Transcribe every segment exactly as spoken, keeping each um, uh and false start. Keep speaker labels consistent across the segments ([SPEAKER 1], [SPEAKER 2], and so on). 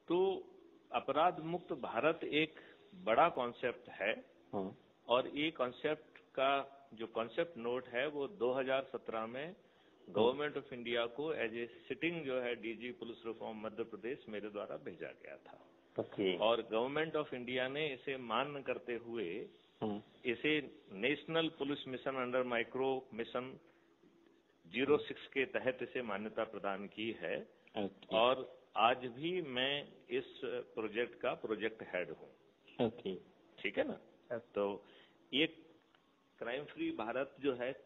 [SPEAKER 1] तो अपराध मुक्त भारत एक बड़ा कॉन्सेप्ट है और ये कॉन्सेप्ट का जो कॉन्सेप्ट नोट है वो दो हज़ार सत्रह में गवर्नमेंट ऑफ इंडिया को एज ए सिटिंग जो है DG police reform Madhya Pradesh मेरे द्वारा भेजा गया था।
[SPEAKER 2] okay.
[SPEAKER 1] और गवर्नमेंट ऑफ इंडिया ने इसे मान्य करते हुए इसे national police mission under micro mission zero six के तहत इसे मान्यता प्रदान की है।
[SPEAKER 2] okay.
[SPEAKER 1] और आज भी मैं इस प्रोजेक्ट का प्रोजेक्ट हेड हूँ।
[SPEAKER 2] okay.
[SPEAKER 1] ठीक है ना। तो ये क्राइम फ्री भारत जो है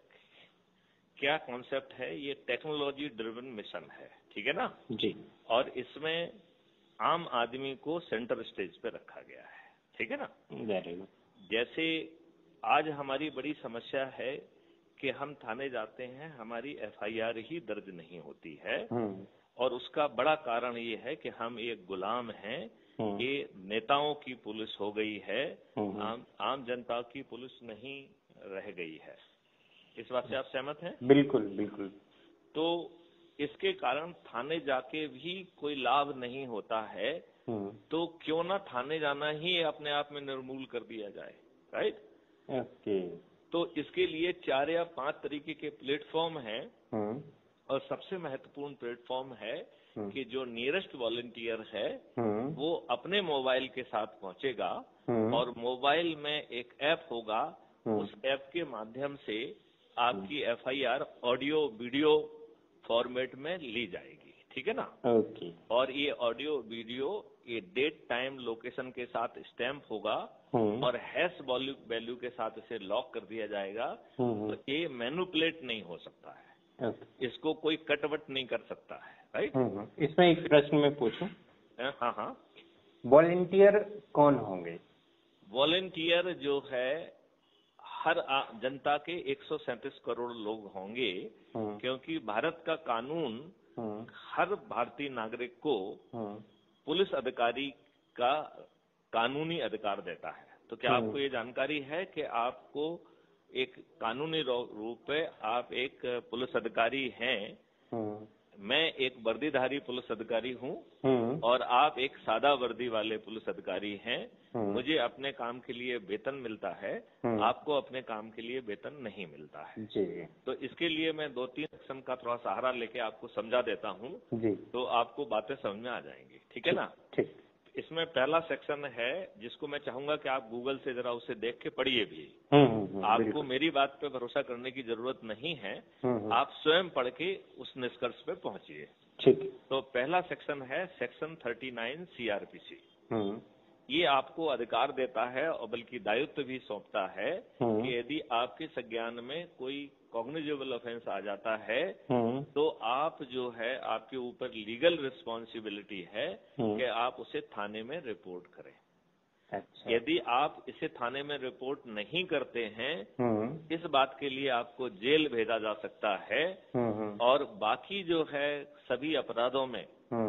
[SPEAKER 1] क्या कॉन्सेप्ट है, ये टेक्नोलॉजी ड्रिवन मिशन है। ठीक है ना
[SPEAKER 2] जी।
[SPEAKER 1] और इसमें आम आदमी को सेंटर स्टेज पे रखा गया है। ठीक है ना।
[SPEAKER 2] Very good.
[SPEAKER 1] जैसे आज हमारी बड़ी समस्या है कि हम थाने जाते हैं, हमारी एफआईआर ही दर्ज नहीं होती है और उसका बड़ा कारण ये है कि हम एक गुलाम हैं। ये नेताओं की पुलिस हो गई है, आम, आम जनता की पुलिस नहीं रह गई है। इस बात से आप सहमत हैं?
[SPEAKER 2] बिल्कुल बिल्कुल।
[SPEAKER 1] तो इसके कारण थाने जाके भी कोई लाभ नहीं होता है, तो क्यों ना थाने जाना ही अपने आप में निर्मूल कर दिया जाए। राइट।
[SPEAKER 2] ओके।
[SPEAKER 1] तो इसके लिए चार या पांच तरीके के प्लेटफॉर्म हैं और सबसे महत्वपूर्ण प्लेटफॉर्म है कि जो नियरेस्ट वॉलंटियर है वो अपने मोबाइल के साथ पहुंचेगा और मोबाइल में एक ऐप होगा, उस ऐप के माध्यम से आपकी एफआईआर ऑडियो वीडियो फॉर्मेट में ली जाएगी। ठीक है ना।
[SPEAKER 2] ओके।
[SPEAKER 1] और ये ऑडियो वीडियो ये डेट टाइम लोकेशन के साथ स्टैम्प होगा और हैश वैल्यू वैल्यू के साथ इसे लॉक कर दिया जाएगा। तो ये मैनिपुलेट नहीं हो सकता है, इसको कोई कटवट नहीं कर सकता है। राइट।
[SPEAKER 2] इसमें एक प्रश्न मैं पूछूं?
[SPEAKER 1] हाँ हाँ।
[SPEAKER 2] वॉलंटियर कौन होंगे?
[SPEAKER 1] वॉलंटियर जो है हर जनता के एक सौ सैंतीस करोड़ लोग होंगे, क्योंकि भारत का कानून हर भारतीय नागरिक को पुलिस अधिकारी का कानूनी अधिकार देता है। तो क्या आपको ये जानकारी है कि आपको एक कानूनी रूप पे आप एक पुलिस अधिकारी हैं, मैं एक वर्दीधारी पुलिस अधिकारी हूँ और आप एक सादा वर्दी वाले पुलिस अधिकारी हैं। मुझे अपने काम के लिए वेतन मिलता है, आपको अपने काम के लिए वेतन नहीं मिलता है
[SPEAKER 2] जी।
[SPEAKER 1] तो इसके लिए मैं दो तीन सेक्शन का थोड़ा सहारा लेके आपको समझा देता हूँ
[SPEAKER 2] जी।
[SPEAKER 1] तो आपको बातें समझ में आ जाएंगी। ठीक है ना।
[SPEAKER 2] ठीक।
[SPEAKER 1] इसमें पहला सेक्शन है जिसको मैं चाहूंगा कि आप गूगल से जरा उसे देख के पढ़िए भी। आपको मेरी बात पे भरोसा करने की जरूरत नहीं है, आप स्वयं पढ़ के उस निष्कर्ष पे पहुंचिए।
[SPEAKER 2] ठीक।
[SPEAKER 1] तो पहला सेक्शन है सेक्शन थर्टी नाइन सीआरपीसी। ये आपको अधिकार देता है और बल्कि दायित्व भी सौंपता है कि यदि आपके संज्ञान में कोई कॉग्निजेबल ऑफेंस आ जाता है तो आप जो है आपके ऊपर लीगल रिस्पॉन्सिबिलिटी है कि आप उसे थाने में रिपोर्ट करें।
[SPEAKER 2] अच्छा।
[SPEAKER 1] यदि आप इसे थाने में रिपोर्ट नहीं करते हैं इस बात के लिए आपको जेल भेजा जा सकता है। और बाकी जो है सभी अपराधों में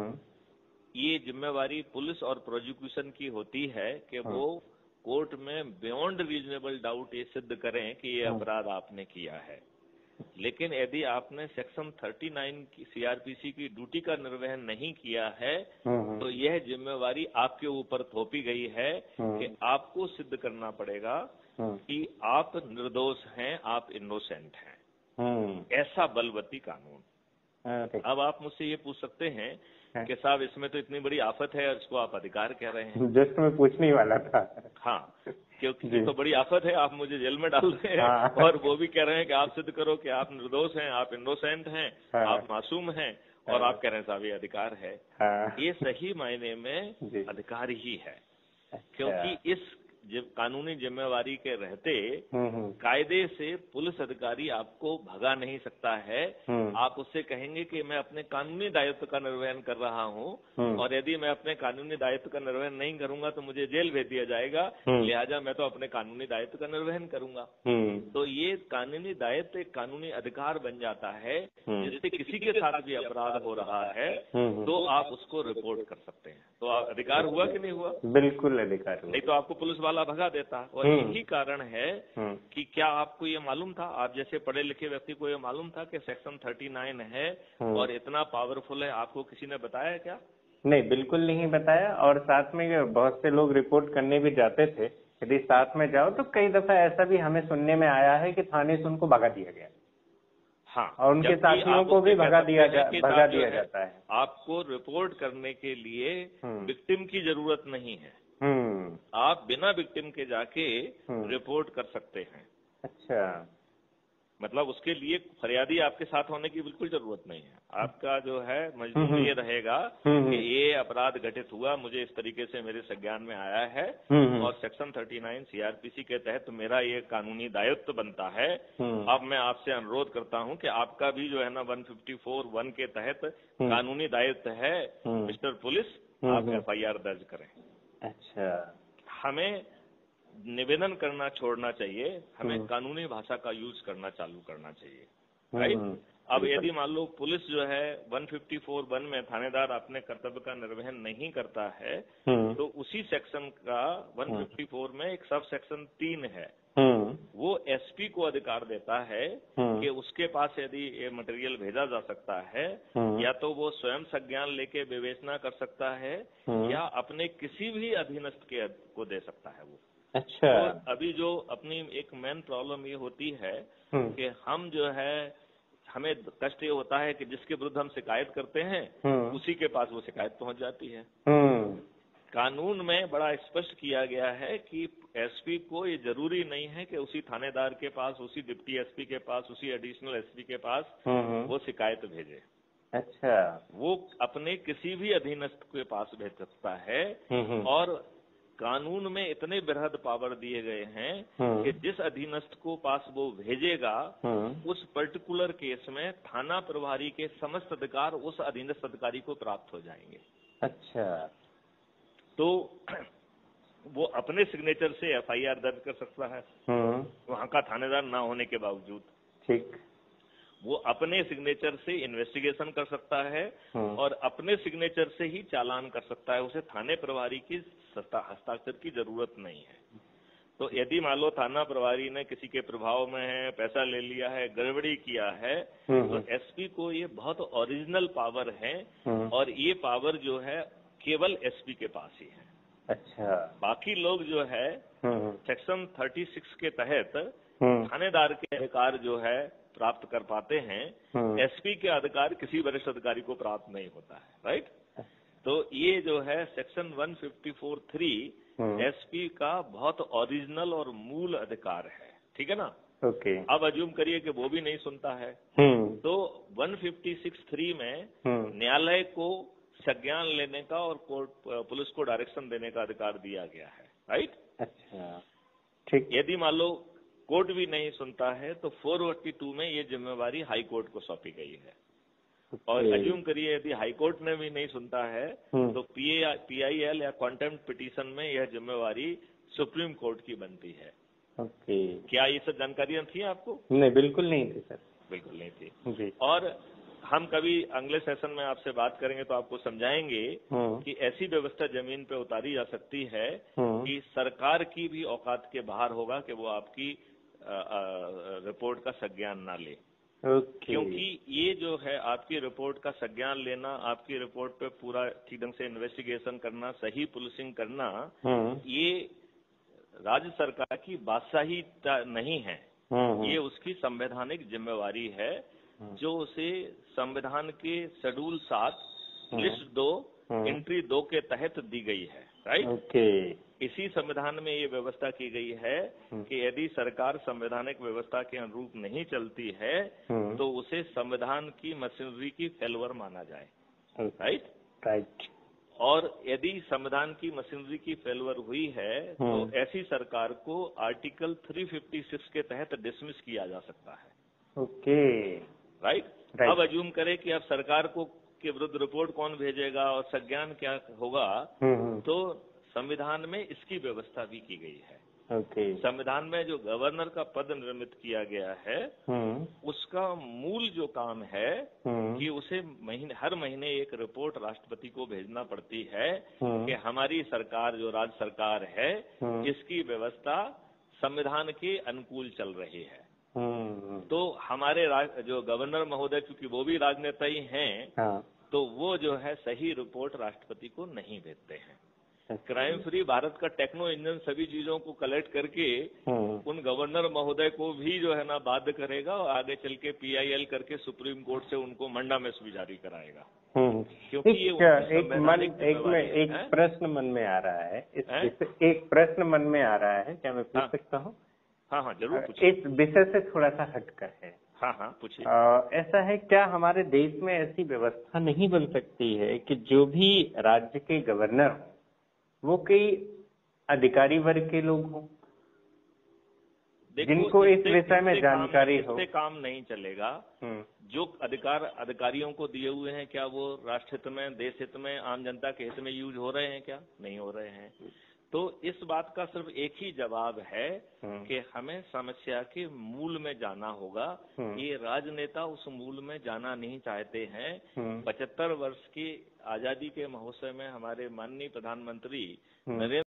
[SPEAKER 1] ये जिम्मेवारी पुलिस और प्रोसिक्यूशन की होती है कि वो कोर्ट में बियॉन्ड रीजनेबल डाउट ये सिद्ध करें कि ये अपराध आपने किया है। लेकिन यदि आपने सेक्शन थर्टी नाइन की सीआरपीसी की ड्यूटी का निर्वहन नहीं किया है तो यह जिम्मेवारी आपके ऊपर थोपी गई है कि आपको सिद्ध करना पड़ेगा कि आप निर्दोष हैं, आप इनोसेंट हैं। ऐसा बलवती कानून। अब आप मुझसे ये पूछ सकते हैं कि साहब इसमें तो इतनी बड़ी आफत है और इसको आप अधिकार कह रहे हैं।
[SPEAKER 2] जस्ट मैं पूछने ही वाला था।
[SPEAKER 1] हाँ, क्योंकि ये तो बड़ी आफत है, आप मुझे जेल में डाल रहे हैं। हाँ। और वो भी कह रहे हैं कि आप सिद्ध करो कि आप निर्दोष हैं, आप इनोसेंट हैं। हाँ। आप मासूम हैं। हाँ। और आप कह रहे हैं साहब ये अधिकार है। हाँ। ये सही मायने में अधिकार ही है। क्योंकि इस कानूनी जिम्मेवारी के रहते कायदे से पुलिस अधिकारी आपको भगा नहीं सकता है। आप उससे कहेंगे कि मैं अपने कानूनी दायित्व का निर्वहन कर रहा हूं और यदि मैं अपने कानूनी दायित्व का निर्वहन नहीं करूंगा तो मुझे जेल भेज दिया जाएगा, लिहाजा मैं तो अपने कानूनी दायित्व का निर्वहन करूंगा। तो ये कानूनी दायित्व एक कानूनी अधिकार बन जाता है। जिससे किसी के साथ भी अपराध हो रहा है तो आप उसको रिपोर्ट कर सकते हैं। तो अधिकार हुआ कि नहीं हुआ?
[SPEAKER 2] बिल्कुल अधिकार। नहीं
[SPEAKER 1] तो आपको पुलिस वाला भगा देता। और यही कारण है कि क्या आपको ये मालूम था, आप जैसे पढ़े लिखे व्यक्ति को ये मालूम था कि सेक्शन थर्टी नाइन है और इतना पावरफुल है, आपको किसी ने बताया क्या?
[SPEAKER 2] नहीं, बिल्कुल नहीं बताया। और साथ में बहुत से लोग रिपोर्ट करने भी जाते थे, यदि साथ में जाओ तो कई दफा ऐसा भी हमें सुनने में आया है कि थाने से उनको भगा दिया गया।
[SPEAKER 1] हाँ,
[SPEAKER 2] और उनके साथियों को भी भगा दिया जा, भगा दिया है, जाता है।
[SPEAKER 1] आपको रिपोर्ट करने के लिए विक्टिम की जरूरत नहीं है।
[SPEAKER 2] हम्म
[SPEAKER 1] आप बिना विक्टिम के जाके रिपोर्ट कर सकते हैं।
[SPEAKER 2] अच्छा,
[SPEAKER 1] मतलब उसके लिए फरियादी आपके साथ होने की बिल्कुल जरूरत नहीं है। आपका जो है मजबूर ये रहेगा कि ये अपराध घटित हुआ, मुझे इस तरीके से मेरे संज्ञान में आया है और सेक्शन उनतालीस सीआरपीसी के तहत मेरा ये कानूनी दायित्व बनता है। अब मैं आपसे अनुरोध करता हूं कि आपका भी जो है ना एक सौ चौवन वन के तहत कानूनी दायित्व है, मिस्टर पुलिस, आप एफ आई आर दर्ज करें।
[SPEAKER 2] अच्छा, हमें
[SPEAKER 1] निवेदन करना छोड़ना चाहिए, हमें कानूनी भाषा का यूज करना चालू करना चाहिए, राइट। अब यदि मान लो पुलिस जो है एक सौ चौवन वन में थानेदार अपने कर्तव्य का निर्वहन नहीं करता है, तो उसी सेक्शन का एक सौ चौवन में एक सब सेक्शन तीन है, वो एसपी को अधिकार देता है कि उसके पास यदि ये मटेरियल भेजा जा सकता है, या तो वो स्वयं संज्ञान लेके विवेचना कर सकता है या अपने किसी भी अधीनस्थ के को दे सकता है वो।
[SPEAKER 2] अच्छा,
[SPEAKER 1] तो अभी जो अपनी एक मेन प्रॉब्लम ये होती है कि हम जो है, हमें कष्ट ये होता है कि जिसके विरुद्ध हम शिकायत करते हैं उसी के पास वो शिकायत पहुंच जाती है। कानून में बड़ा स्पष्ट किया गया है कि एसपी को ये जरूरी नहीं है कि उसी थानेदार के पास, उसी डिप्टी एसपी के पास, उसी एडिशनल एसपी के पास वो शिकायत भेजे।
[SPEAKER 2] अच्छा,
[SPEAKER 1] वो अपने किसी भी अधीनस्थ के पास भेज सकता है। और कानून में इतने बृहद पावर दिए गए हैं कि जिस अधीनस्थ को पास वो भेजेगा, उस पर्टिकुलर केस में थाना प्रभारी के समस्त अधिकार उस अधीनस्थ अधिकारी को प्राप्त हो जाएंगे।
[SPEAKER 2] अच्छा,
[SPEAKER 1] तो वो अपने सिग्नेचर से एफ आई आर दर्ज कर सकता है वहां का थानेदार ना होने के बावजूद। ठीक, वो अपने सिग्नेचर से इन्वेस्टिगेशन कर सकता है और अपने सिग्नेचर से ही चालान कर सकता है, उसे थाने प्रभारी की हस्ताक्षर की जरूरत नहीं है। तो यदि मान लो थाना प्रभारी ने किसी के प्रभाव में है, पैसा ले लिया है, गड़बड़ी किया है, तो एसपी को ये बहुत ओरिजिनल पावर है और ये पावर जो है केवल एसपी के पास ही है। अच्छा, बाकी लोग जो है सेक्शन छत्तीस के तहत थानेदार के अधिकार जो है प्राप्त कर पाते हैं, एसपी के अधिकार किसी वरिष्ठ अधिकारी को प्राप्त नहीं होता है, राइट। तो ये जो है सेक्शन एक सौ चौवन थ्री एसपी का बहुत ओरिजिनल और मूल अधिकार है, ठीक है ना। ओके, अब अज्यूम करिए कि वो भी नहीं सुनता है, तो एक सौ छप्पन थ्री में न्यायालय को संज्ञान लेने का और कोर्ट पुलिस को डायरेक्शन देने का अधिकार दिया गया है, राइट। अच्छा, ठीक। यदि मान लो कोर्ट भी नहीं सुनता है तो चार सौ बयासी में ये जिम्मेवारी हाई कोर्ट को सौंपी गई है। और अज्यूम करिए यदि हाई कोर्ट ने भी नहीं सुनता है तो पीआईएल या कॉन्टेम्प्ट पिटीशन में यह जिम्मेवारी सुप्रीम कोर्ट की बनती है। ओके, क्या ये सब जानकारियां थी आपको?
[SPEAKER 2] नहीं, बिल्कुल नहीं थी सर,
[SPEAKER 1] बिल्कुल नहीं थी जी। और हम कभी अगले सेशन में आपसे बात करेंगे तो आपको समझाएंगे कि ऐसी व्यवस्था जमीन पे उतारी जा सकती है कि सरकार की भी औकात के बाहर होगा कि वो आपकी आ, आ, रिपोर्ट का संज्ञान ना ले। Okay. क्योंकि ये जो है आपकी रिपोर्ट का संज्ञान लेना, आपकी रिपोर्ट पे पूरा ठीक ढंग से इन्वेस्टिगेशन करना, सही पुलिसिंग करना, ये राज्य सरकार की बादशाही नहीं है, ये उसकी संवैधानिक जिम्मेवारी है जो उसे संविधान के शेड्यूल सात लिस्ट दो एंट्री दो के तहत दी गई है, राइट। ओके, इसी संविधान में ये व्यवस्था की गई है कि यदि सरकार संवैधानिक व्यवस्था के अनुरूप नहीं चलती है तो उसे संविधान की मशीनरी की फेलवर माना जाए, राइट राइट। और यदि संविधान की मशीनरी की फेलवर हुई है तो ऐसी सरकार को आर्टिकल तीन सौ छप्पन के तहत डिसमिस किया जा सकता है। Okay, right. अब अज्यूम करें कि अब सरकार को के विरुद्ध रिपोर्ट कौन भेजेगा और संज्ञान क्या होगा, तो संविधान में इसकी व्यवस्था भी की गई है। ओके, संविधान में जो गवर्नर का पद निर्मित किया गया है उसका मूल जो काम है कि उसे महीने हर महीने एक रिपोर्ट राष्ट्रपति को भेजना पड़ती है कि हमारी सरकार जो राज्य सरकार है इसकी व्यवस्था संविधान के अनुकूल चल रही है। तो हमारे जो गवर्नर महोदय, क्योंकि वो भी राजनेता ही हैं, तो वो जो है सही रिपोर्ट राष्ट्रपति को नहीं भेजते हैं। क्राइम फ्री भारत का टेक्नो इंजन सभी चीजों को कलेक्ट करके उन गवर्नर महोदय को भी जो है ना बाध्य करेगा और आगे चल के पीआईएल करके सुप्रीम कोर्ट से उनको मंडा में भी जारी कराएगा।
[SPEAKER 2] क्योंकि ये एक मन एक में एक प्रश्न मन में आ रहा है, इस एक प्रश्न मन में आ रहा है, क्या मैं पूछ सकता हूँ?
[SPEAKER 1] हाँ हाँ जरूर।
[SPEAKER 2] इस विषय से थोड़ा सा हटकर है।
[SPEAKER 1] हाँ हाँ पूछिए।
[SPEAKER 2] ऐसा है, क्या हमारे देश में ऐसी व्यवस्था नहीं बन सकती है कि जो भी राज्य के गवर्नर हो वो कई अधिकारी वर्ग के लोग हों, जिनको इस विषय में जानकारी हो?
[SPEAKER 1] इससे काम नहीं चलेगा। जो अधिकार अधिकारियों को दिए हुए हैं, क्या वो राष्ट्र हित में, देश हित में, आम जनता के हित में यूज हो रहे हैं? क्या नहीं हो रहे हैं। तो इस बात का सिर्फ एक ही जवाब है कि हमें समस्या के मूल में जाना होगा। ये राजनेता उस मूल में जाना नहीं चाहते हैं। पचहत्तर वर्ष की आजादी के महोत्सव में हमारे माननीय प्रधानमंत्री नरेंद्र